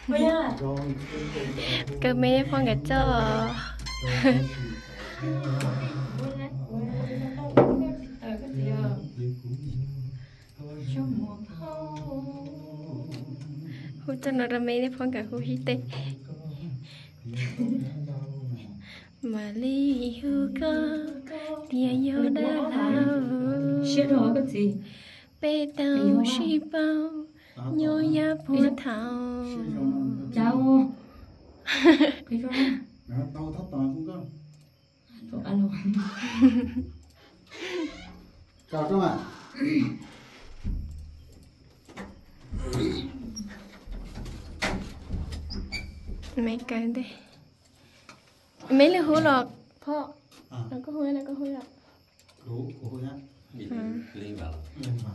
cơ mê phong cái cho hú cho nó ra mê phong cả hú hít tê mà ly hú cơ tia yêu đã lao Shit đó cái gì? bê tàu shi bao nhô ya bùa thảo Chào. Cái đó. Tao thắt tao không có. Chỗ alo. Chào các bạn. mấy cái đây mấy là hú lọt phọ À. nó có hú là có hú lọt Đủ của nhá. Lên vào. Lên vào.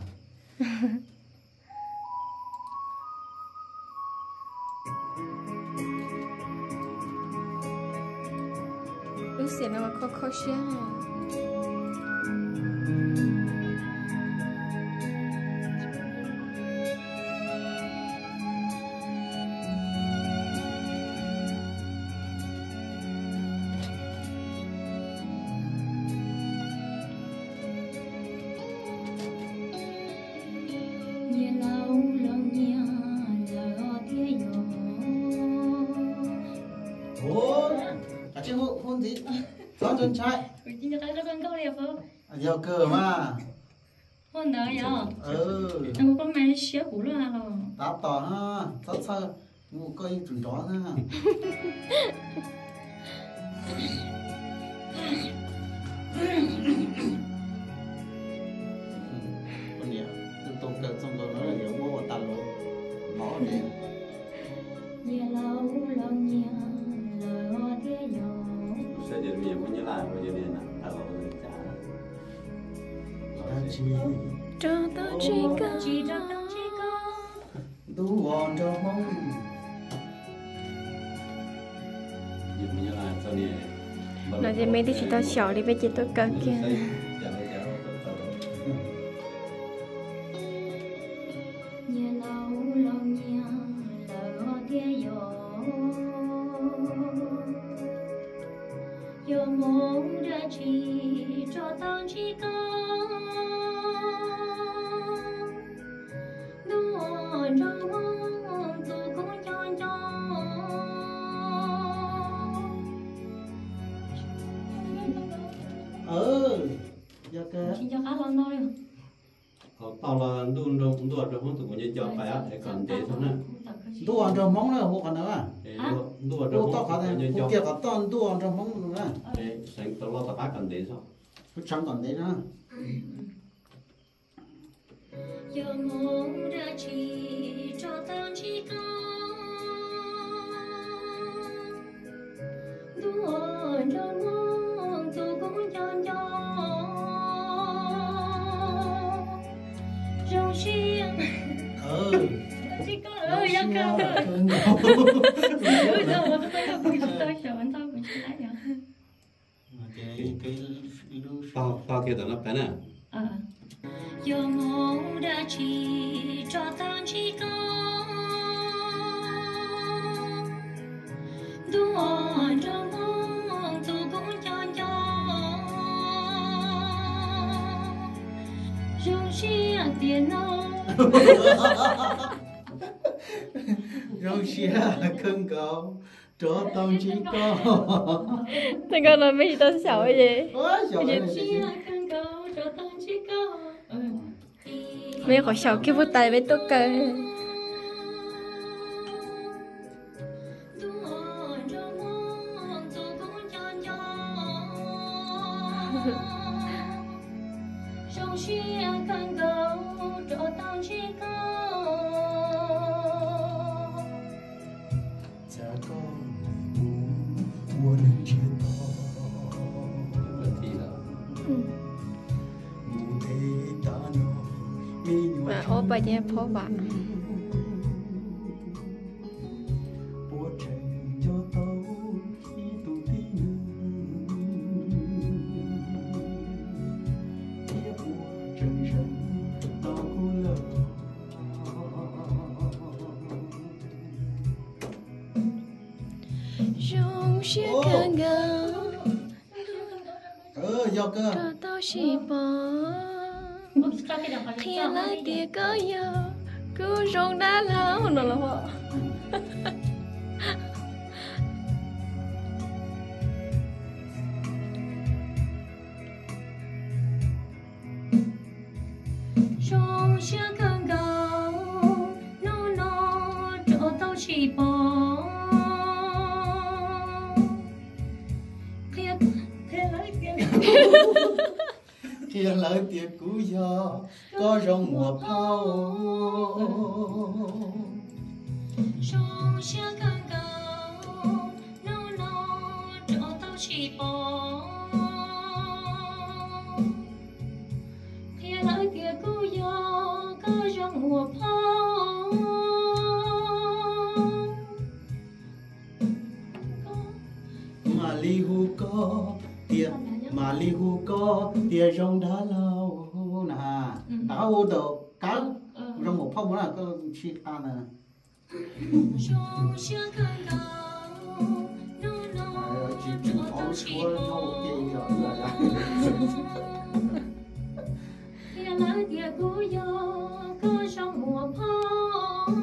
lúc xỉa nó mà khó khó xía Ủa, chứ hôn gì? Sao chân trai? Chính cái đó con câu đẹp không? Giờ cờ mà. Hôn đó nhở? Anh có con mày xía cũ luôn à? Đáp tỏ ha, rất sơ. Ngủ cây chủ chó ha. Con nhỉ? Tôi tôm cờ xong rồi nó là kiểu mua vào tàn lộ. Nó đi. Sẽ giờ bây giờ muốn nhớ lại bây giờ đi nào. Tao bảo người trả. cho tao chỉ có Đủ on cho mong. Giờ muốn nhớ lại sau này. nó chỉ mấy thì chỉ tao xỏ đi với chị tôi cần kia Yo mong ra chỉ cho tao chỉ có đua cho mong tu cũng cho Giờ cờ. xin cho khá lon thôi tao là đun đâu cũng đua trong tụi mình cho phải á để còn để thôi nè. Đủ on cho mong nữa, hộ khăn nữa à? Đua Đủ trong tao khá này, hộ kia cả ton đủ on cho mong nữa. để sáng tao lo tao bắt còn để sao? Cứ chẳng còn đấy nữa. Yo mong ra chỉ cho tao chỉ có đua cho mong tu cũng cho rong xiên chỉ có giấc cơ bây giờ mà tôi không biết tôi sợ anh tao cũng lại nhở Cái Tao kia tao nó phải nè. Yo mong đã chỉ cho tao chỉ có đua cho mong tu cũng cho rong xiên tiền đâu rong xia cưng cầu cho tông chỉ có. thế còn là mấy chị tao xỏ gì Ôi trời ơi. xiên cưng cầu cho tao chỉ có mấy khỏi xỏ kia vô tay với tôi cơ đua cho mong tu cũng cho rong xiên cưng cầu cho tao chỉ có Cha con muốn chia to. Thì là Mù thế ta nó mi nhua mà ô bà nhà phó bạn bố tranh cho tao khi tụ tin. Tiếp bùa trần trần tao cũng lỡ. rong xe khăn gạo do cơ cho tao chỉ bỏ thiên lại tia có yêu cứ rong đá lao nó là họ rong xe khăn gạo nó cho tao chỉ bỏ khi lời tiệc cũ gió có rong mùa pháo rong xe khăn gạo nó cho tao chỉ bỏ khi lời tiệc cũ gió có rong mùa pháo mà li hu có tia mà li hu có tia rong đá lao nà áo đồ cá rong một phong là có chi ta nè rong xe khăn gạo nó chỉ cho tao chỉ bỏ khi lời tiệc cũ gió có rong mùa pháo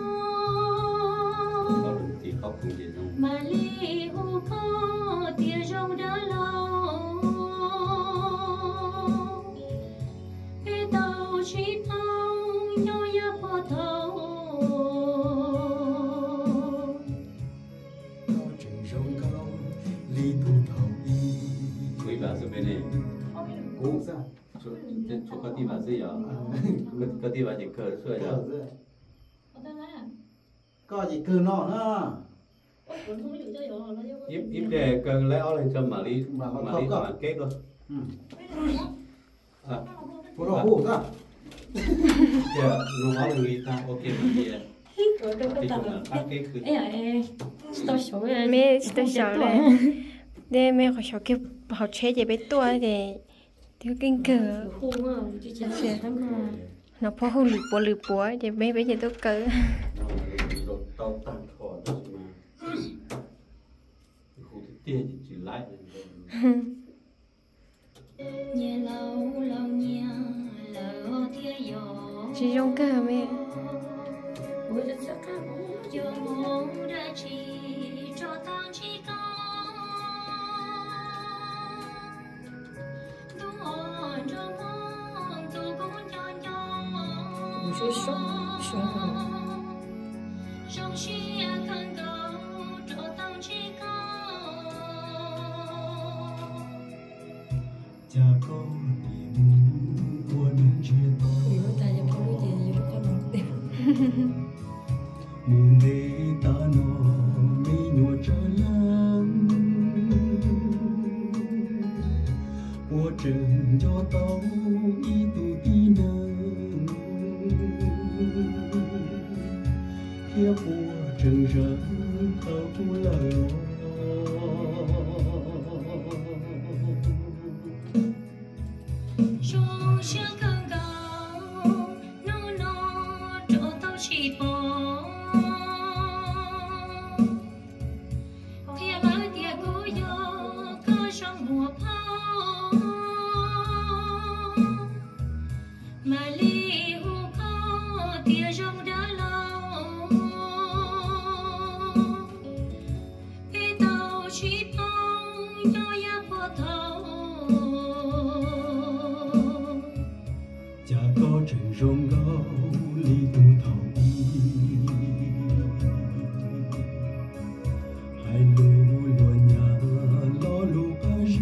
thì khóc cũng gì đâu mà li hu có tia rong đá lao cái tàu chỉ phong nhau ya po thâu có trình rong cao li tu thầu đi quý bà sẽ bên này cũ ra cho có tí bà sẽ giờ có tí bà chỉ cờ xuôi giờ có gì cứ nó nữa ít để cần lấy áo lên cho mà đi mà kết luôn phụ đồ hủ ra giờ dùng áo lên người ta ok mà đi thì chúng là các cái cứ mẹ tôi sợ này để mẹ họ sợ cái họ chế về bé tua thì thiếu kinh cờ nó phô hù lử búa thì bé bé giờ tôi cờ tao tăng thọ đó mà khu tiền chỉ lại nhà lâu lâu nhà lỡ thiên gió chỉ rong cờ mẹ cho mong đã chỉ cho tao chỉ có tôi cho mong tôi cũng cho trong chia khăn gạo cho tao chỉ có cha con niềm buồn chia tay mùng đê ta nó mi nhua trở lắm của trường cho tao y tu y nâng kia của trường rỡ tao lời rong xe khăn gạo nó cho tao chỉ bỏ khi lời tiệc cũ gió có rong mùa pháo mà li hu có tia rong đá lao cái tàu chỉ phong nhau ya po thâu cha có trình rong gạo li tu thầu đi hai lu lúa nhà lo lu Paris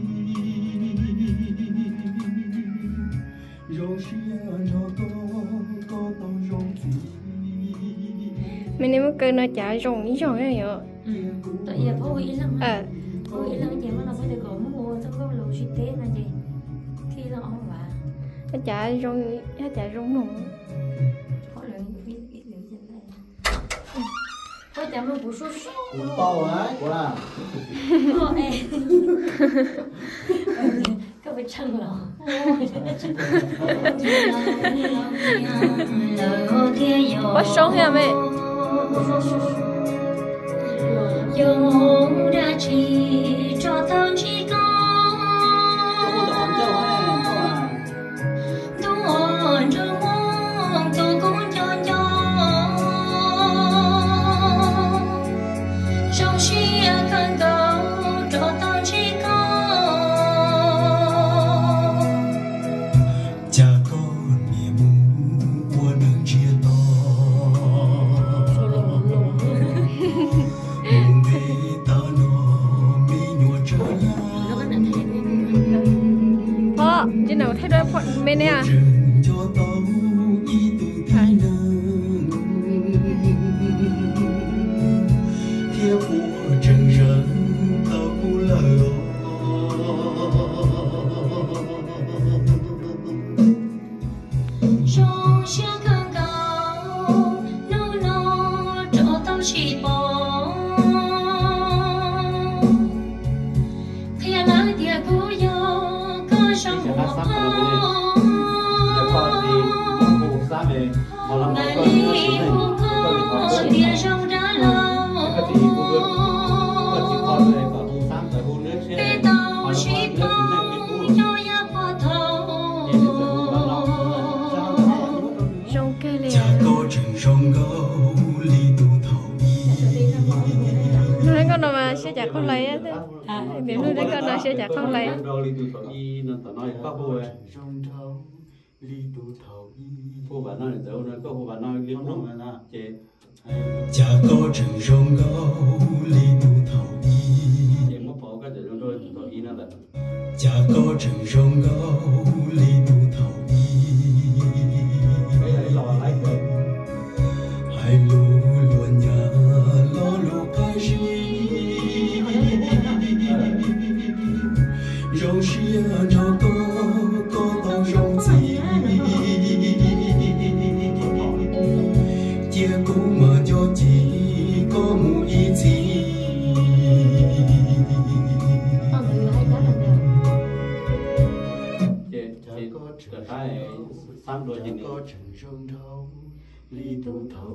rong xia nó có tao rong thủy mình nếu mà cờ nó chả rong ý rong cái gì ạ tại giờ phố ý lắm phố ý lắm chị mà nó phải được có mua cho có lô suy tế là gì khi nó không và nó chả rong nồng họ là ít lượng chân đây có chả mà bù số cũng to ấy của là có phải chân rồi bắt sống hả mẹ Yo chỉ bỏ khi lá tia cũ yo có trong mùa ngày đi phố có tia trong đá lâu bê tàu chỉ bỏ yo ya bỏ thầu rong cây lè nuôi đến con nào mà sẽ chả không lấy á điểm nuôi đến con nào sẽ chả không lấy cô bạn nói dấu nó cô bạn nói liên lúc là chế cha có trường rong gấu li tu thầu chế mất bỏ cái chỗ rồi tụi ý nó là cha có trường rong gấu li tu thầu cái này lò lấy rồi hai lu luôn nhà lo lu cái gì rong xia cho có tao rong gì chia cũng mà cho chỉ có một ý chí chế cái三đôi gì có trường rong thầu li tu thầu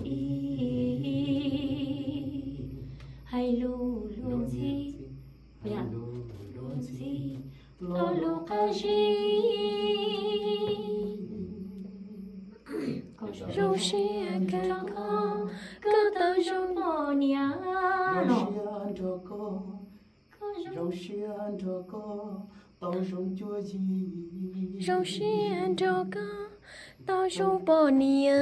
hay lu luôn gì dạ luôn gì lo lu cái gì rong xia có tao rong bỏ nhà rong xia cho có tao rong chúa gì rong xia cho có tao rong bỏ nia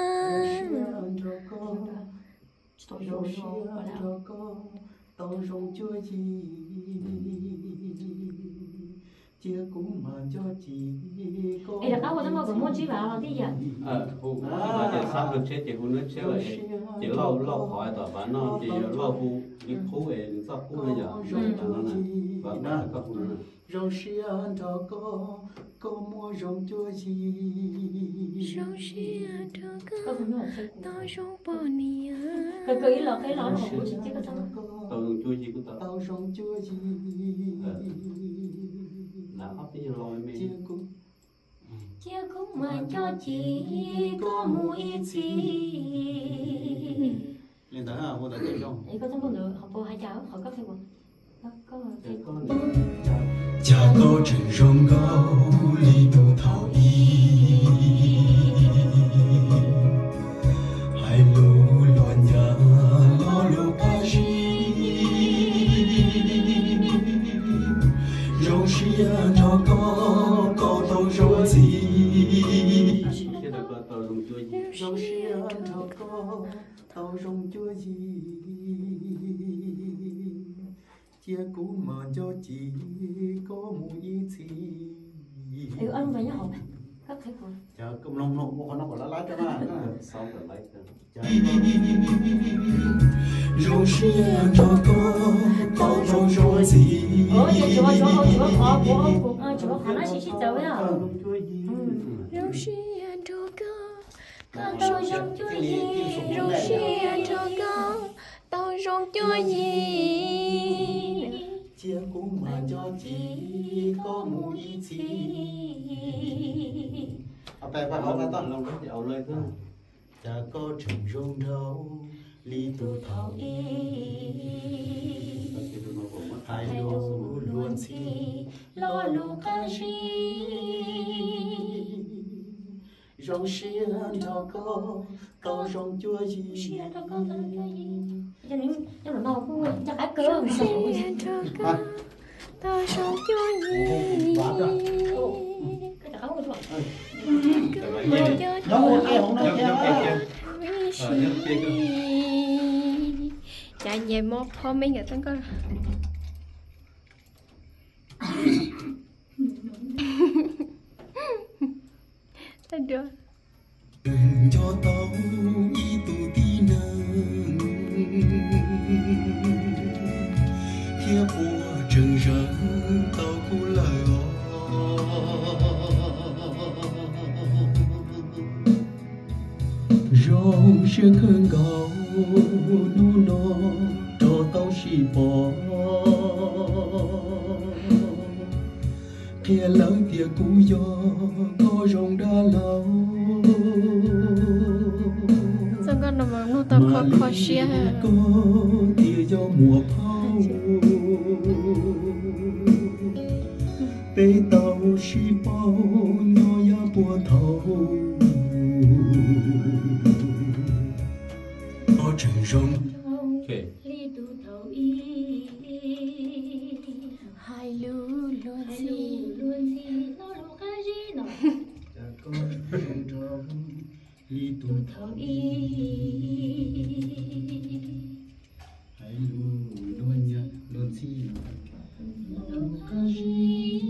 rong xia cho có tao rong chúa gì chia cũng mà cho chị có ấy là các cô trong một môn chỉ bảo là cái gì cô chỉ là chế三được chế chế cô nước chế là chế lâu khỏi tờ bán nó chế lâu cô đi khu về sao khu bây giờ nó này và nó các khu này rong xia cho có mua rong chúa gì rong xia cho có tao rong bỏ nia cái là cái nó của chị chứ có sao tàu rong chúa gì cũng tao rong chúa gì là hấp cái lòi mình chia cũng mà cho chị có mua ít gì lên tới à mua tới tiền không ấy có trong con được học bộ hai cháu khỏi cấp thêm một có cha có trường rong gấu li tu thầu hai lu luôn nhà lo lu cái gì rong xia cho có tao rong gì chế được tàu rong chúa gì rong xia cho có tao rong chúa gì chia cũ mà cho chị có một ý chí anh phải nhớ học các thầy cô chờ cùng lòng nộp một con nó còn lá cho mà sau rồi lấy rong xia cho có tao rong gì chú khó nói xí tao ấy à rong xia cho có tao rong chúa gì rong xia cho có tao rong chúa gì chia cũng mà cho chị có một ý chí ở đây phải học là tao lòng rất giàu lên thôi cha có trường rong đâu li tu thầu hai lô luôn xí lo lu cái gì rong xia cho có tao rong chúa gì xia cho con tao cho gì cho nên là nó cũng chắc ai cơ xia cho có tao rong chúa gì cái đó không được chạy về một hôm mấy người tao coi tao đưa cho tao ý tu tí nâng kia của trường rừng tao cũng lời rong xia khơi gấu nu no cho tao xì bỏ kia lỡ tia cú gió có rong đã lâu sao con nó mà nó tao khó xia có tia gió mùa phao bê tàu xì bao nhỏ ya bùa thầu ở trên rong li tu thầu y hai lú luôn hai gì luôn gì nó lu cái gì nó li tu thầu y hai lu luôn nha luôn gì lu cái gì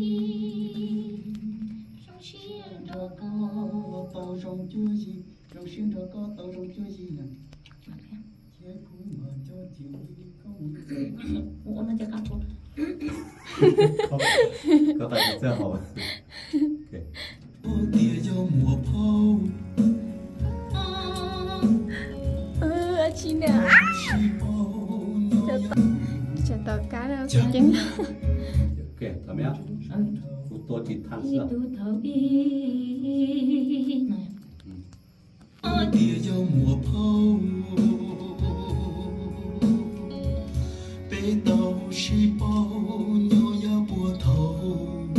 trong xiên đó có tàu rong chưa gì trong xuyên đó có tàu rong chưa gì nè chế cũng mà cho chị không ủa nóจะกัดผม có phải chưa hổ tia gió mùa phao chị nè cho tao cá đâu chính ok làm nhá phụ tôi thì than li sữa tu thầu y này tia gió mùa phao bê tàu xì bao nhỏ ya bùa thầu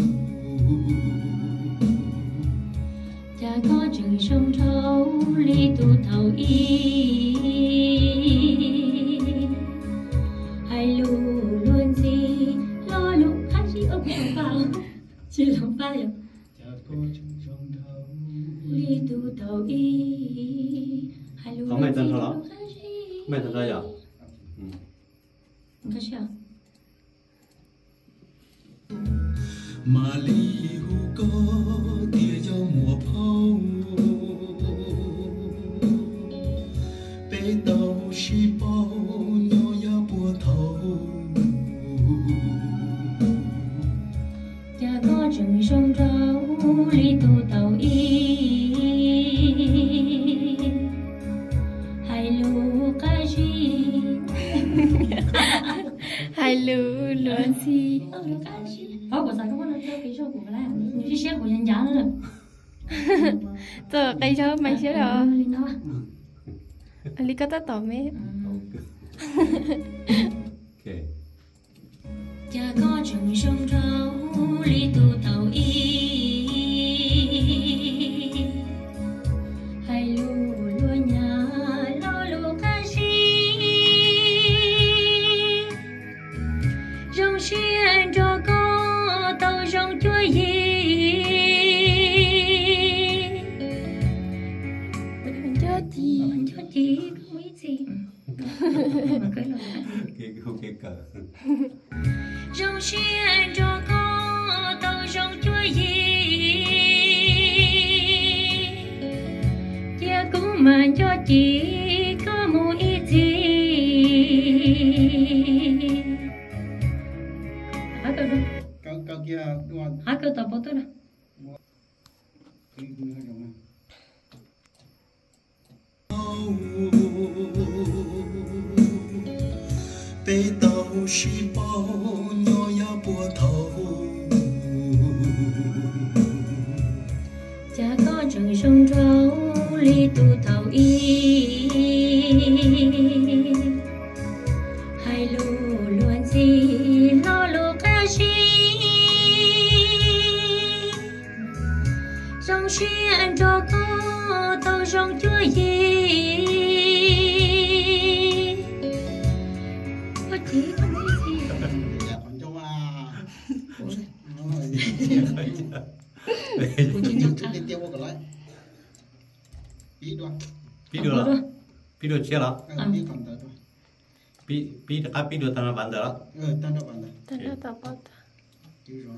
cha có chừng sông trâu li tu thầu y hai lu luôn gì lo lu hai gì ốc lòng vào chỉ lòng vào cha có chân rong thầu li tu thầu y hai lu có mấy chân thôi đó luôn gì mấy chân đây à cái gì à mà li hu có tia gió mùa phao bê tàu xì bao nhỏ ya bùa thầu cha có chừng sông trâu li tu thầu y hai lu cái gì hai lú luôn gì ở của sao không có nói cái số của cái này những chiếc của nhân giá nữa giờ cây cho mày xíu rồi linh đó anh đi có tất tỏ mấy ok cha có chừng sông trâu li tu thầu y hai lu luôn nhà lo lu cái gì rong xuyên cho có tàu rong chúa gì cho chị cho chị không biết gì mà cái lời ok cờ rong xuyên cho có tàu rong chúa gì cha cũng mà cho chị có một ít gì hả câu đó câu kia đúng không? hả câu tập bao tôi đó bê tàu xì bao nhỏ ya bùa thầu cha có chừng sông trâu li tu thầu y hai lu luôn gì lo lu cái gì rong xuyên cho có tàu rong chúa gì có chỉ có mấy gì Dạ, còn cho à. của chính Tiêu thức đi tiêu vào cái lại. Bí đoan. pi được chia là Bí còn tới rồi. pi được tao bán được Tan đâu bạn này. tao nó tao bao Chứ rồi.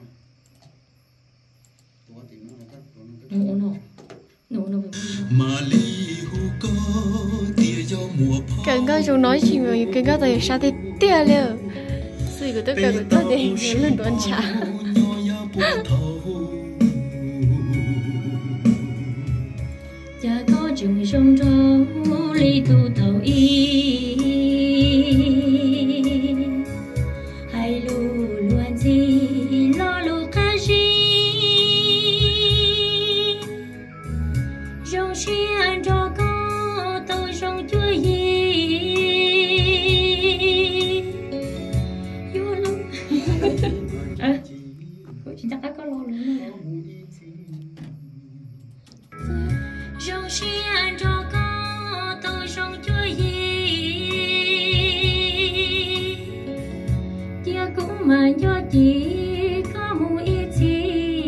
Ủa thì nó là các nó no mà li hu có tia gió mùa phao cần có chúng nói chuyện rồi cần có tới sao thì tiếc liền sự của tất cả của tôi thì nhiều lần đoán trả nhỏ ya bùa thầu cha có chừng sông trâu li tu thầu y chỉ có một ý chí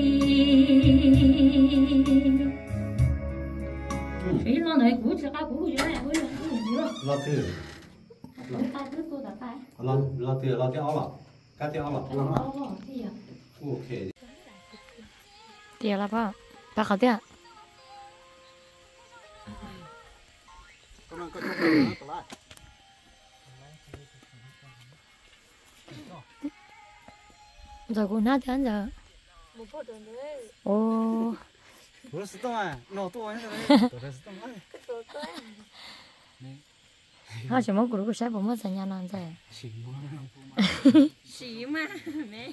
cái lo này cũ chưa cái cũ gì đấy cũ gì nữa lo từ ta cứ cô ta phải lo từ lo theo lọ cá theo lọ ok tiền là bao ba khẩu tiền giờ cô nát thế giờ ô bữa sớm à nọ tôi ấy rồi sớm ấy họ chỉ muốn của sếp muốn sao nhà non vậy xí mà mẹ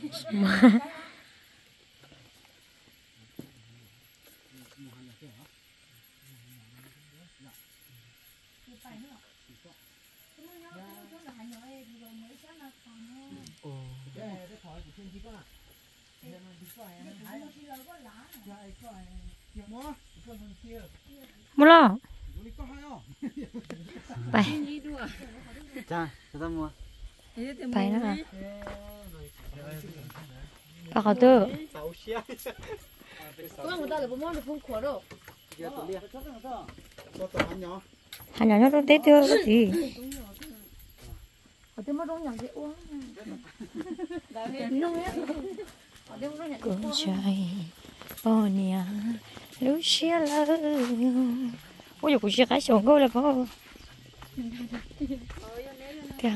mua lo bài cha chúng ta mua bài nữa à ba khẩu tư hành nhỏ nó tết chưa cái gì ở đây mà đông nhỏ dễ uống con trai bao nhiêu lúc xưa là ôi giờ cũng cái sòng câu là có kìa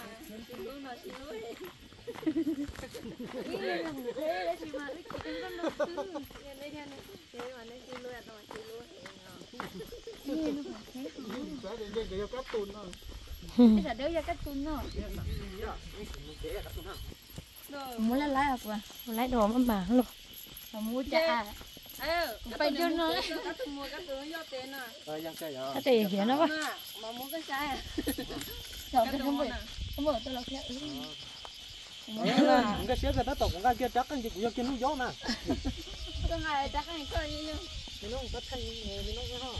muốn lấy à qua lấy đồ mà bà luôn mua chả phải cho nó cái tiền gì nó mà muốn cái trái à rồi cái không mở tôi là cái cái xếp cái tóc của cái kia chắc cái gì cũng kia nó gió nè cái này chắc cái coi như nó có thay nghề nó ha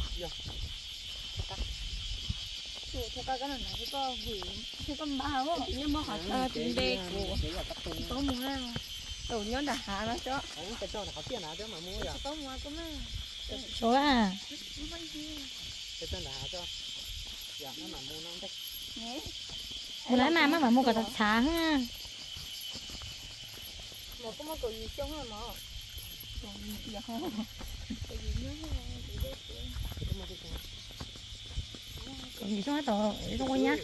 thì cái này là có vị thì có bao nhưng mà họ tiền đê có mua nào tụi nhớ đã hạ nó cho cái cho là họ tiền nào chứ mà mua rồi có mua có mấy số à cái tên là cho dạ nó mà mua nó đấy mua lấy mà mua cả thật sáng ha một có một cái gì chung hả mà còn gì trong cái tờ trong quanh nhá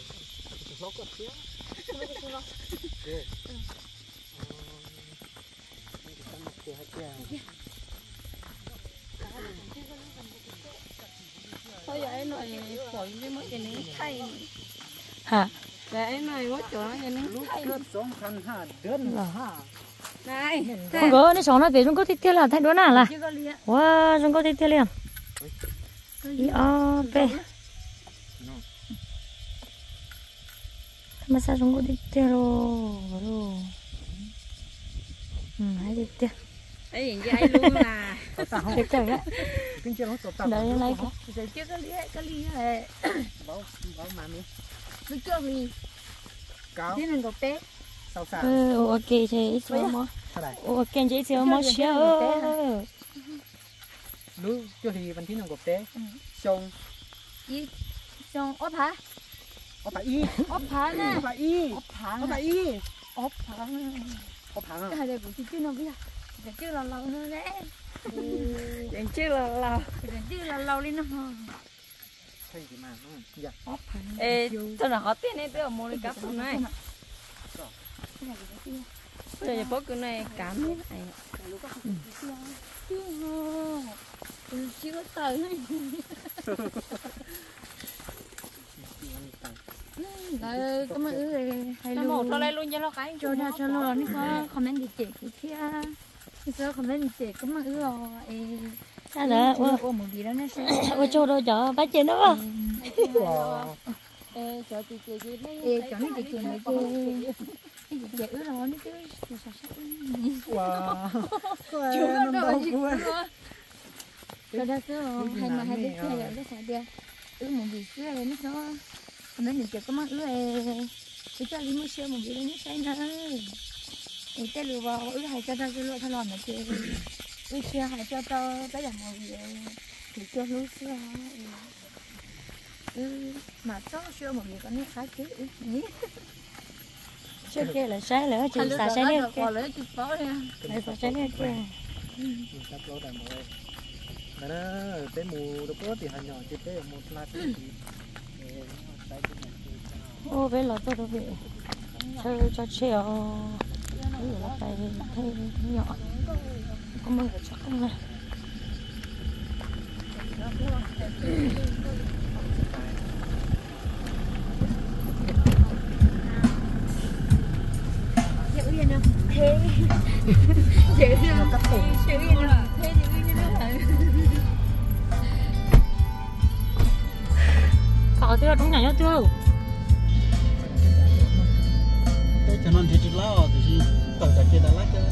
thôi giờ em nói khỏi với mấy cái này thay hả để em nói quá chỗ cái này thay sống khăn ha đơn này không có nó sống nó về chúng có thích là thay đứa nào là chưa có liền wow chúng có thích liền đi o p mà sao chúng có thích rồi hay thích ấy gì vậy luôn là thích rồi đấy kinh chưa nó tao đấy lấy rồi chưa có ly này bảo mà mi cứ chưa ly cao thế nên có té sao sao ok chị ít số mua ok chị ít số mua xíu lúc cho thìวันที่1กับเต้ชง y xong ốp hả เอาไปอี ốp hả nè เอาไปอี ốp hả เอาไปอี ốp hả เอาผังอ่ะ cái này cũng chưa nó biết cái chưa là lâu nữa đấy cái chưa là lâu cái chưa là lâu đi nó ใช่กี่มาอยาก ốp hả ê tôi là có tiền này tôi ở mua đi cắp này bây giờ bố cái này cám hết này chưa có tới rồi có mà hay luôn một lo đây luôn cho lo cái cho lo nó có comment gì chị kia giờ comment gì chị có mà rồi sao đó ô một gì đó nó sẽ ôi châu đâu chợ bác chị đó cho chị cho nó chị này chị chị ướt rồi nó chứ wow chưa có đâu chị rồi đó cứ hay mà hay biết chơi rồi nó sẽ đi ướt một gì xíu rồi nó có comment gì chị có mà ướt thì cho đi mua sữa một gì đó nó sẽ nữa thì cái lúa vào hay cho tao cái lúa thay lon là kia kia hay cho tao cái dạng màu gì thì cho lúa xưa mà cho xưa một người có nét khá chứ chưa kia là sáng nữa chị xả sáng nữa kia lấy chị có nha lấy xả sáng nữa kia sắp lỗ tại mọi mà nó tới mù đâu có thì hành nhỏ chỉ tới một lát thì ô với lọ tôi đâu bị cho treo cái gì là tay thấy nhỏ có mừng phải chắc không này chịu gì nào thế chịu gì nào chịu gì nào thế chịu gì nào cọ tiêu đúng nhảy tiêu cái cho nên thì chỉ lo thì tự tại kia đã lát cho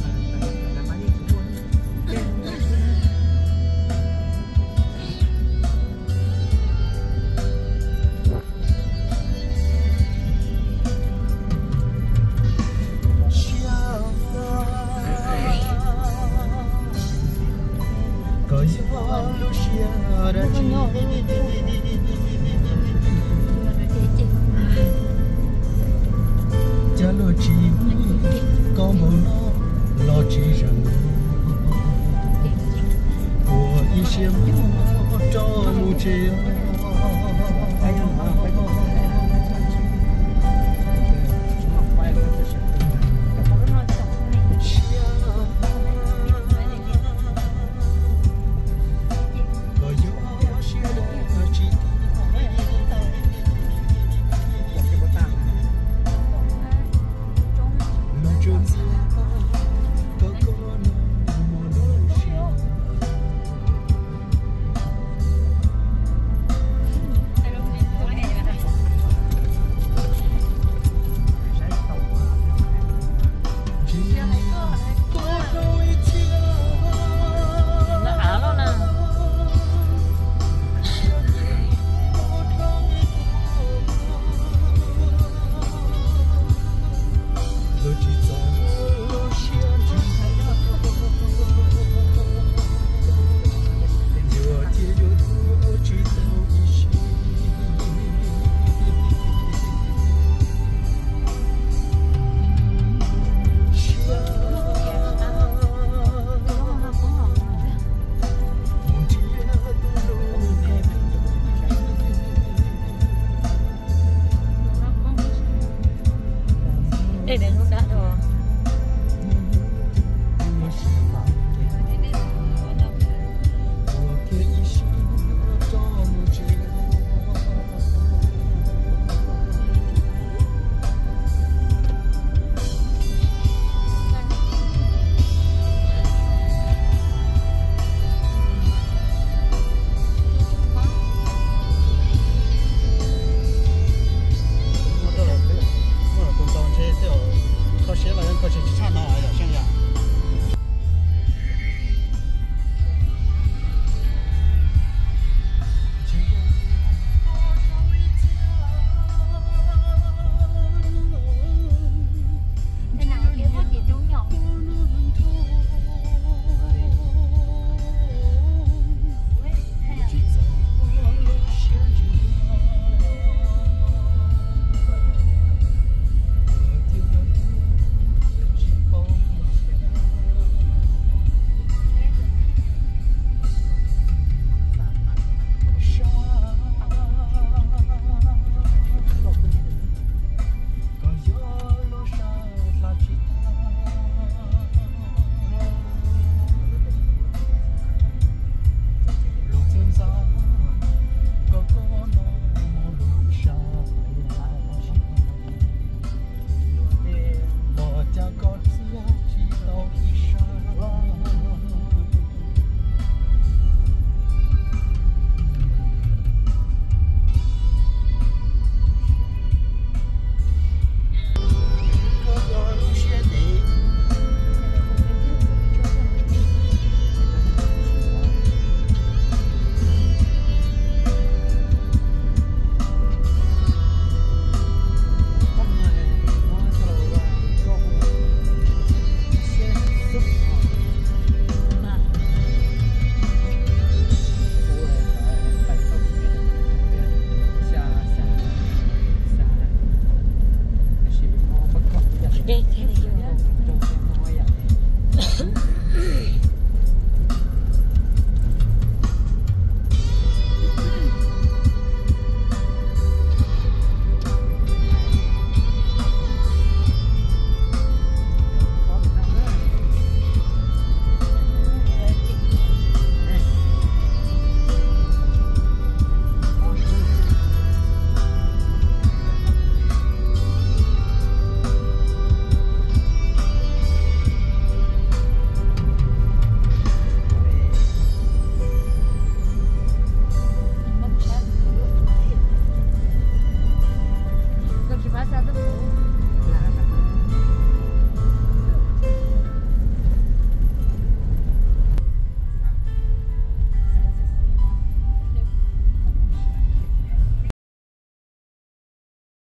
đây